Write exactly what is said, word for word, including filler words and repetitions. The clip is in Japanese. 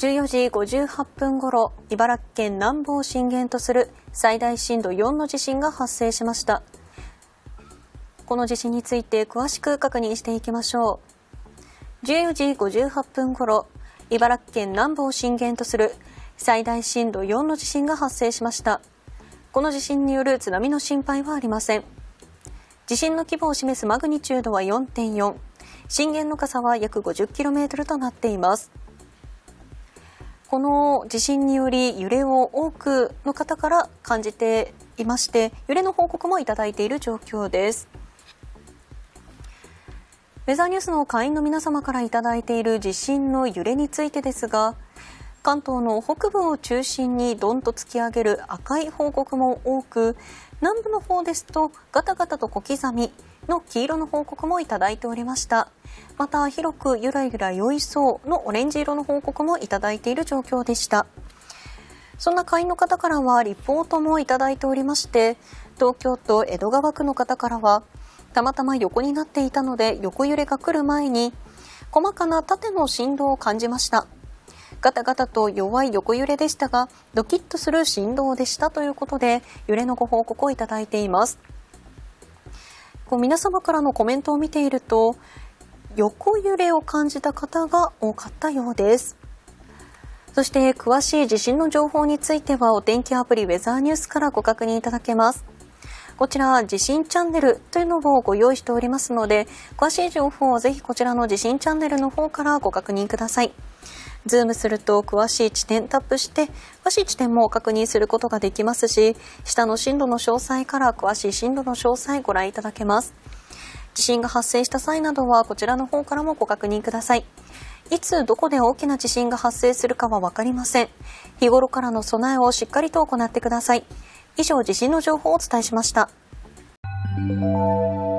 じゅうよじごじゅうはっぷんごろ、茨城県南部を震源とする最大震度よんの地震が発生しました。この地震について詳しく確認していきましょう。じゅうよじごじゅうはっぷんごろ、茨城県南部を震源とする最大震度よんの地震が発生しました。この地震による津波の心配はありません。地震の規模を示すマグニチュードは よんてんよん、震源の深さは約 ごじゅっキロメートル となっています。この地震により揺れを多くの方から感じていまして、揺れの報告もいただいている状況です。ウェザーニュースの会員の皆様からいただいている地震の揺れについてですが、関東の北部を中心にドンと突き上げる赤い報告も多く、南部の方ですとガタガタと小刻みの黄色の報告もいただいておりました。また広くゆらゆら酔いそうのオレンジ色の報告もいただいている状況でした。そんな会員の方からはリポートもいただいておりまして、東京都江戸川区の方からは、たまたま横になっていたので横揺れが来る前に細かな縦の振動を感じました。ガタガタと弱い横揺れでしたが、ドキッとする振動でしたということで、揺れのご報告をいただいています。こう皆様からのコメントを見ていると、横揺れを感じた方が多かったようです。そして詳しい地震の情報についてはお天気アプリウェザーニュースからご確認いただけます。こちら地震チャンネルというのをご用意しておりますので、詳しい情報をぜひこちらの地震チャンネルの方からご確認ください。ズームすると詳しい地点タップして、詳しい地点も確認することができますし、下の震度の詳細から詳しい震度の詳細ご覧いただけます。地震が発生した際などはこちらの方からもご確認ください。いつどこで大きな地震が発生するかはわかりません。日頃からの備えをしっかりと行ってください。以上、地震の情報をお伝えしました。